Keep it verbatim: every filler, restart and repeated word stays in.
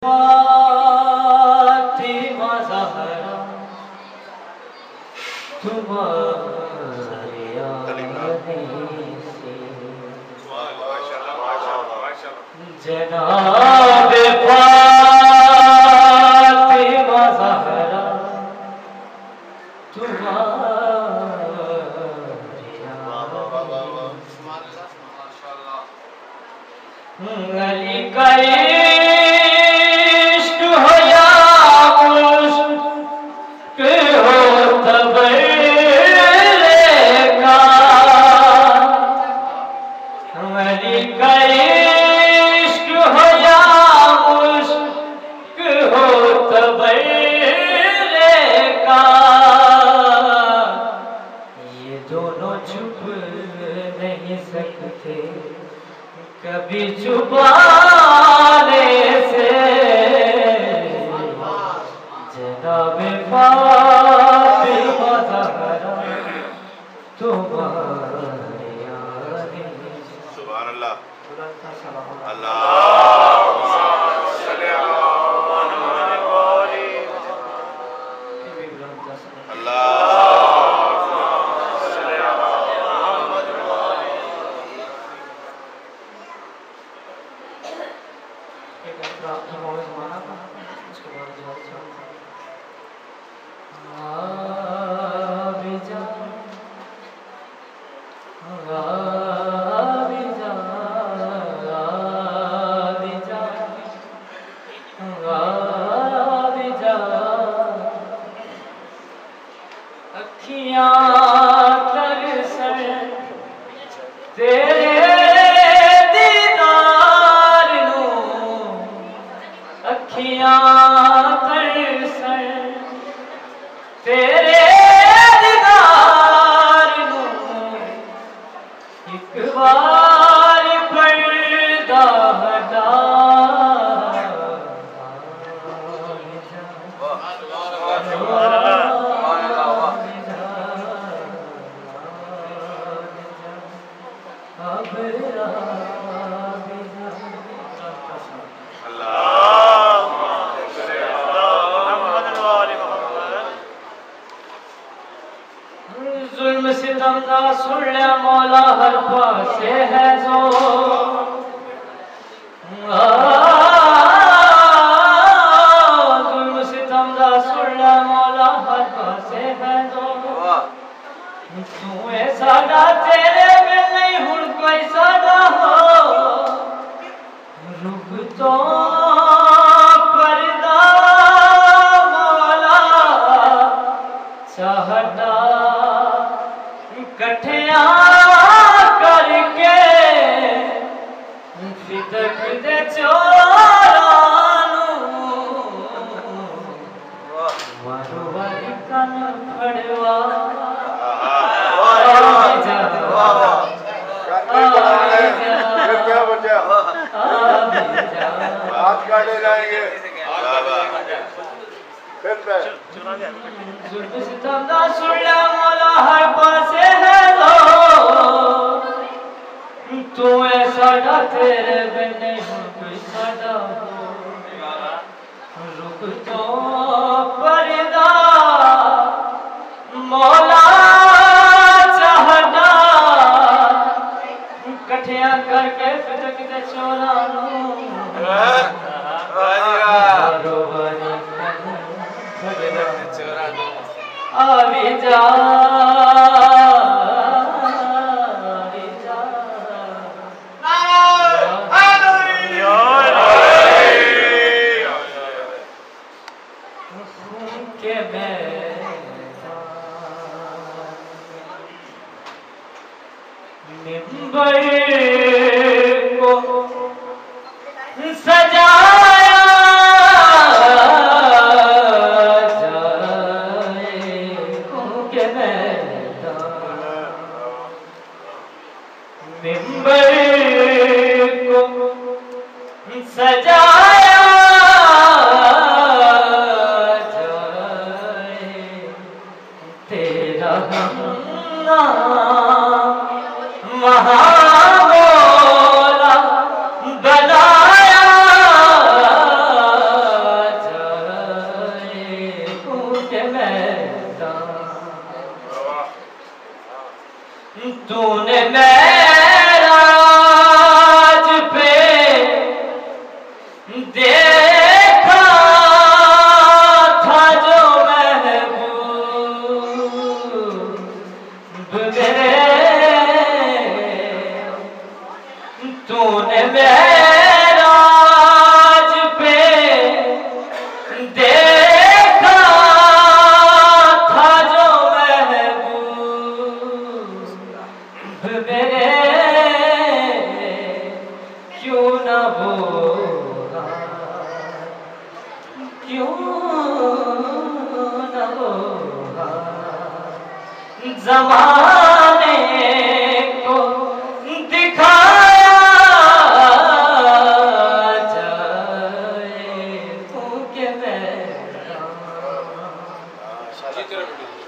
फातिमा ज़हरा तुम्हारे आने से जनाब फातिमा ज़हरा तुम्हारे अली का इश्क हो या मुश्क हो तबरे का, अली का इश्क हो या मुश्क हो तबरे का, ये दोनों छुप नहीं सकते कभी छुपाने से, जनाब फातिमा ज़हरा तुम्हारे आने से। सुभान अल्लाह अल्लाह जुल्म सितम ना सुन ले मौला हर पासे है जो, जुल्म सितम ना सुन ले मौला हर पासे है जो, तू साडा तेरे बिन नहीं हुण कोई साडा हो, रुक तो पर्दा मौला चाहता कठिया करके फिदक दे चोरानू, मारो वाली कन फड़वा हाथ काटे जाएंगे। जुल्म सितम दा सुन ले मौला हर पासे है लो, तू ऐसा डा तेरे बिन नहीं कोई साडा हो, रुक तो पर्दा मौला चाहता कठिया करके फिदक दे चोरानू, अभी जा के मिंबर को सजाया देखा था जो महबूब मेरे, तूने मेराज पे देखा था जो महबूब मेरे, क्यों न वो क्यों न हो ज़माने को दिखाया जाए, क्योंकि मैं